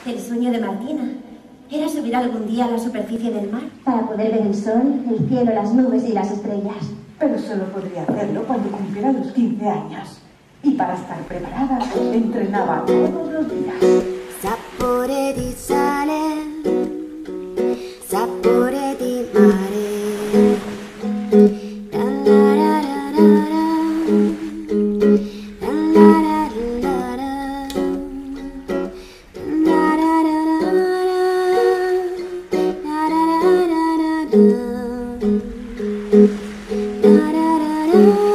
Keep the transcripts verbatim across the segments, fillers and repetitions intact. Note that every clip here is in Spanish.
El sueño de Martina era subir algún día a la superficie del mar para poder ver el sol, el cielo, las nubes y las estrellas. Pero solo podría hacerlo cuando cumpliera los quince años. Y para estar preparada, entrenaba todos los días. Sapore di sale, sapore di mare. La la la la la la. La la la la la. La la la la la. La la la la la. La la la la.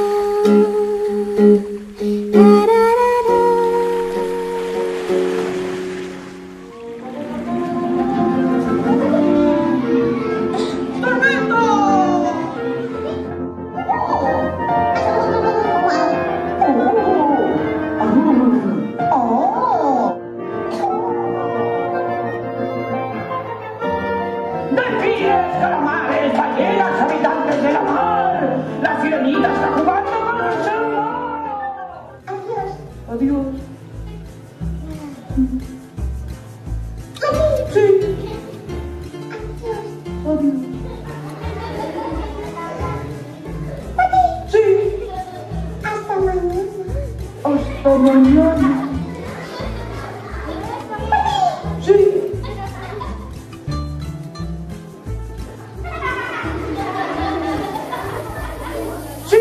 ¡Delfines, calamares, ballenas, habitantes de la mar! ¡La sirenita está jugando con el celular! Adiós. Adiós. Adiós. Sí. Adiós. Adiós. Adiós. Sí. Hasta mañana. Hasta mañana. Sí. Sí.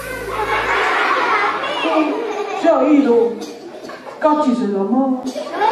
Se ha ido. Cachis en la mano.